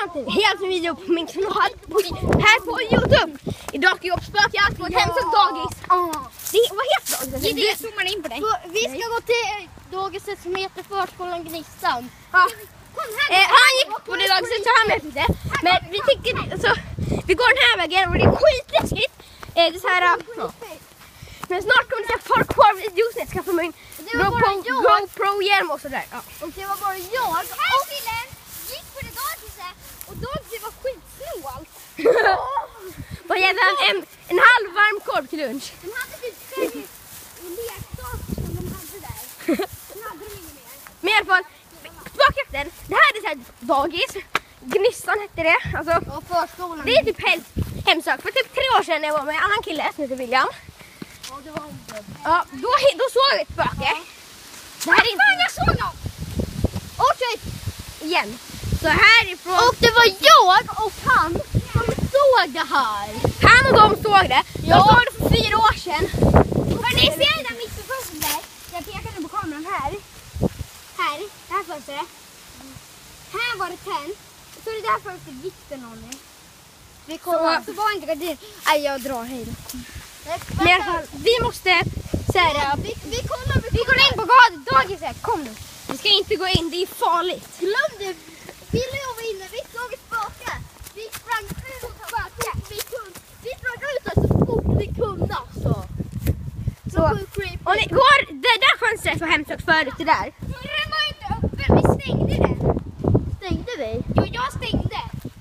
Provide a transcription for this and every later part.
välkomna till helt ny video på min kanal här på Youtube. Idag ska jag spöka på ett hemskt dagis. Vad heter dagiset? Det zoomar in på dig. Vi ska gå till dagiset som heter Förskolan Gnistan. Ja. Han gick på det dagiset så han vet inte. Men vi tycker så, vi går den här vägen och det är skitläskigt. Det är så här. Men snart kommer det parkour-videos när jag ska få min GoPro-hjälm och sådär. Ja. Och det var bara jag. Här killen gick på det dagiset och dagiset var skitsnålt. Vad gäller en halv varm korv till lunch. De hade typ 5 leksaker som de hade där. De hade de inget mer. Men i alla fall, spökjakten, det här är så här dagis. Gnistan hette det. Alltså, Och förskolan. det är typ hemsökt. För typ 3 år sedan när jag var med en annan kille som heter William. Ja, det var inte. Ja, då såg vi ett spöke. Det här är inte... Jag såg dem! Och shit! Igen. Så härifrån... Och det var jag och han som såg det här. Han och de såg det. Jag såg det för 4 år sedan. För ni ser den där mitt på fönstret där. Jag pekade på kameran här. Det här fönstret. Här var det tänt. Så det där fönstret gick det någon i. Vi kollar. Så var inte gardin. Nej, jag drar hej då. Men i alla fall, vi måste... Så här, Vi går in på dagiset. Kom nu. vi ska inte gå in, det är farligt. Glöm det. Ville jag var inne. Vi såg ett spöke. Vi sprang ut och spöke. Vi sprang ut så fort vi kunde alltså. Så, och ni går, det där fönstret var hemsökt förut, det där. Men den var inte öppen. Vi stängde den. Stängde vi? Jo, jag stängde.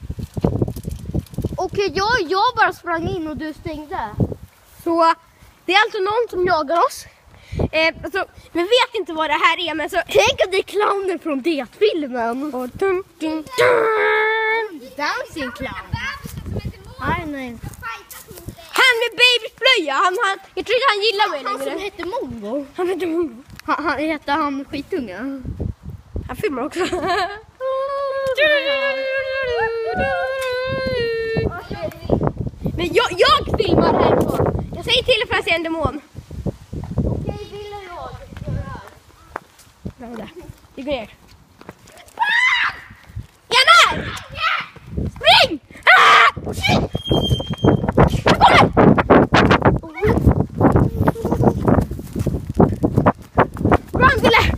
Okej, jag bara sprang in och du stängde. Så det är alltså någon som jagar oss. Alltså, vi vet inte vad det här är, men så... Tänk att det är clowner från det-filmen. Och dun, dun, dun. Dancing clown. Nej. Han med babyblöja, jag tror inte han gillar mig Han som längre. hette Mongo. Han heter Mongo. Han heter han skitunga. Han filmar också. Men jag filmar härifrån. Jag säger till för att se en demon. Okej, vill jag göra det här. Vi går ner. Janne! Spring! Ah! Shit! Jag kommer! Run, Ville!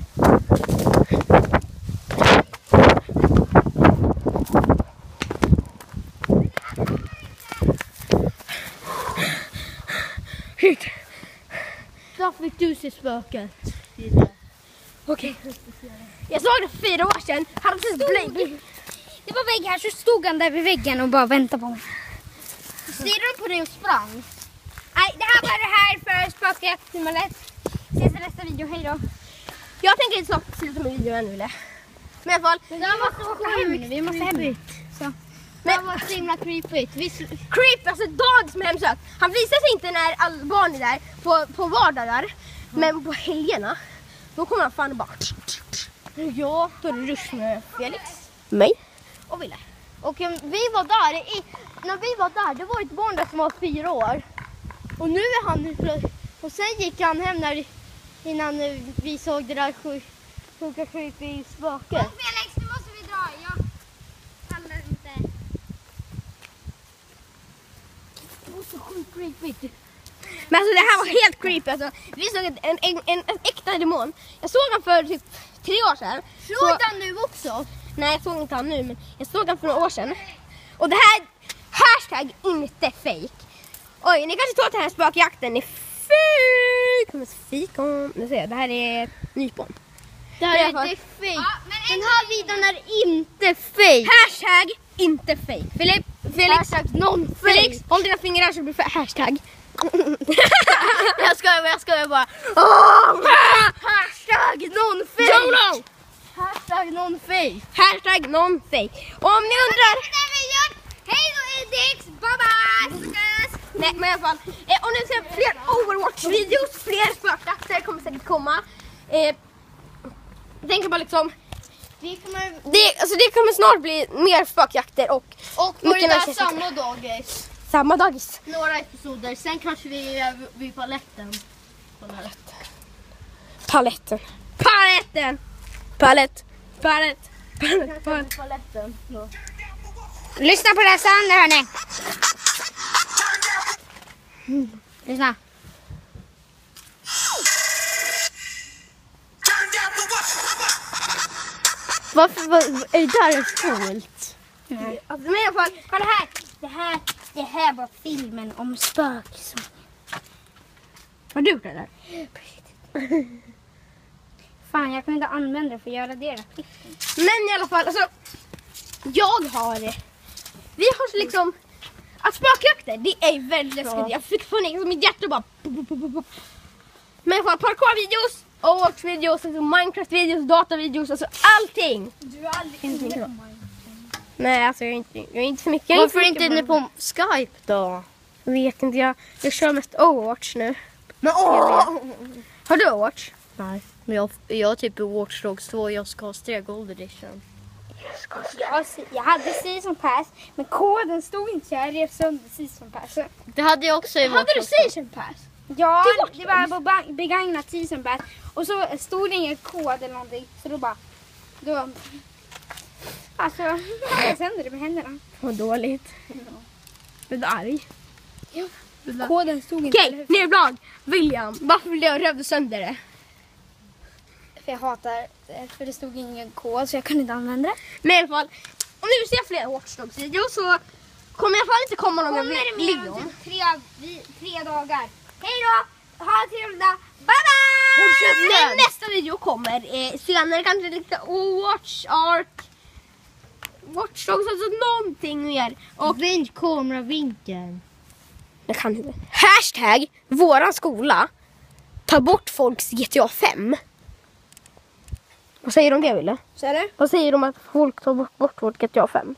Hit! Så fick du se spöket. Okej. Jag såg det för 4 år sedan. Han precis blöjt. Det var vägg här, så stod han där vid väggen och bara väntade på mig. Stirrade du på det och sprang? Nej, det här var det här för spökjakt nummer 1. Ses i nästa video, hej då. Jag tänker inte sluta med videon ännu, Ville. Men i alla fall. Det där var så sjukt. Vi måste hem. Så. Det var så himla creepigt. Creep, alltså dagis med hemsökt. Han visar sig inte när alla barn är där på vardagar. Men på helgerna, då kommer han fan bara... Ja. Då är det rush med Felix, mig och Ville. Och vi var där, när vi var där, det var ett barn där som var 4 år. Och nu är han, och sen gick han hem innan vi såg det där sjuka creepy spöket. Felix, nu måste vi dra. Jag pallar inte. Det var så sjukt creepy. Men alltså det här var helt creepy. Alltså, vi såg en äkta demon. Jag såg han för typ 3 år sedan. Såg han nu också? Nej, jag såg inte han nu, men jag såg han för några år sedan. Och det här, hashtag inte fake. Oj, ni kanske tror att den här spökjakten är fake. Men fikon, nu ser jag, det här är nypon. Det här är inte fake. Ja, men Den här videon är inte fake. Hashtag inte fake. Felix, Hashtag non Felix, fake. håll dina fingrar så det blir för hashtag. Jag skojar bara. Hashtag non fake. YOLO! Hashtag non fake. Hashtag non fake. Och om ni undrar... hej då Edix, bye bye! Nej, men i alla fall. Om ni ser fler Overwatch-videos, fler spökjakter kommer säkert komma. Jag tänker bara liksom... Det kommer snart bli mer spökjakter och Och på det där samma dagis. samma dagis. Några episoder. Sen kanske vi är vid paletten. Paletten. Palett. Paletten. Lyssna på det här soundet, hörni. Lyssna. Varför är det där coolt? Alltså, men i alla fall, kolla här. Det här var filmen om spöksång. Har du gjort det där? Fan, jag kan inte använda det för att göra det. Men i alla fall, alltså. Vi har liksom. Att spökjakter, det är väldigt läskigt. Jag fick panik som mitt hjärta bara. Men i alla fall, parkour-videos, Overwatch-videos, alltså Minecraft-videos, datavideos, alltså allting. Du har aldrig Nej, alltså jag är inte så mycket. Varför är inte inne på Skype då? Jag vet inte, jag kör mest Overwatch nu. Men Har du Overwatch? Nej, men jag har typ Watch Dogs 2 och jag ska ha Steg Gold Edition. Jag hade Season Pass, men koden stod inte så jag rev sönder Season Pass. Det hade jag också i Hade Watch du Dogs. Season Pass? Ja, det var begagnat Season Pass. Och så stod det ingen kod eller någonting. Så då alltså, jag sönder det med händerna. Vad dåligt. Är du arg? Ja. Okej, Koden stod inte. nedblad. William, varför vill jag rövde sönder det? För jag hatar, för det stod ingen kod så jag kunde inte använda det. Men i alla fall, om ni vill se fler Watch Dogs-videos så kommer i alla fall inte komma någon Leon. Typ 3 dagar. Hej då! Ha en trevlig dag. Bye bye! Men nästa video kommer senare, kanske lite Watch Dogs, alltså någonting mer. Och vänd kameravinkeln. Det kan inte. Hashtag våran skola tar bort folks GTA 5. Vad säger de det, Wille? Så är det? Vad säger de att folk tar bort vårt GTA 5?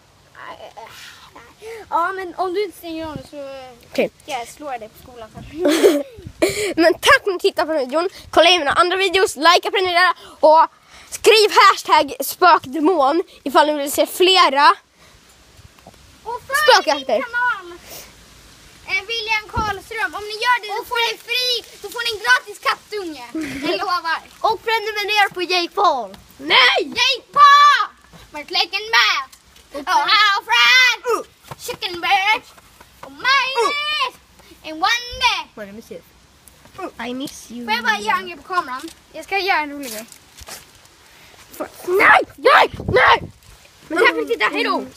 Ja, men om du inte stänger av det så Okej. jag slår dig på skolan. Men tack för att ni tittade på den här videon. Kolla in mina andra videos, likea, prenumerera och skriv hashtag spökdemon ifall ni vill se flera Och följ spökjakter. min kanal William Karlström. Om ni gör det så får ni en gratis kattunge. Jag lovar. Och prenumerera på Jake Paul. Nej! Jake Paul! We're clicking back. Oh, how friend! Chicken bird! Oh, mayonnaise! And one day! Vad är det musik? I miss you. Får jag bara göra en grej på kameran? Jag ska göra en rolig grej. Nej! Men tack för att ni tittade, hejdå!